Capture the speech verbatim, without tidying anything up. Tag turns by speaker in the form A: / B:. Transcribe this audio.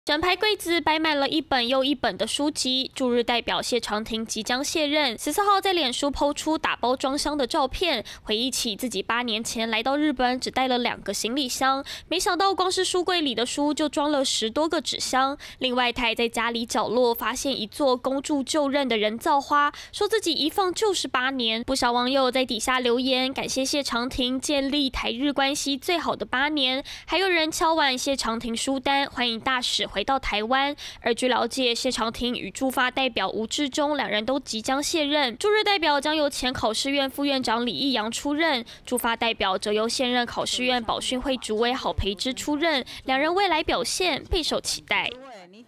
A: 整排柜子摆满了一本又一本的书籍。驻日代表谢长廷即将卸任，十四号在脸书抛出打包装箱的照片，回忆起自己八年前来到日本只带了两个行李箱，没想到光是书柜里的书就装了十多个纸箱。另外，他还在家里角落发现一座恭祝就任的人造花，说自己一放就是八年。不少网友在底下留言，感谢谢长廷建立台日关系最好的八年，还有人敲碗谢长廷书单，欢迎大使回到台湾。而据了解，谢长廷与驻发代表吴志忠两人都即将卸任，驻日代表将由前考试院副院长李义扬出任，驻发代表则由现任考试院保训会主委郝培之出任，两人未来表现备受期待。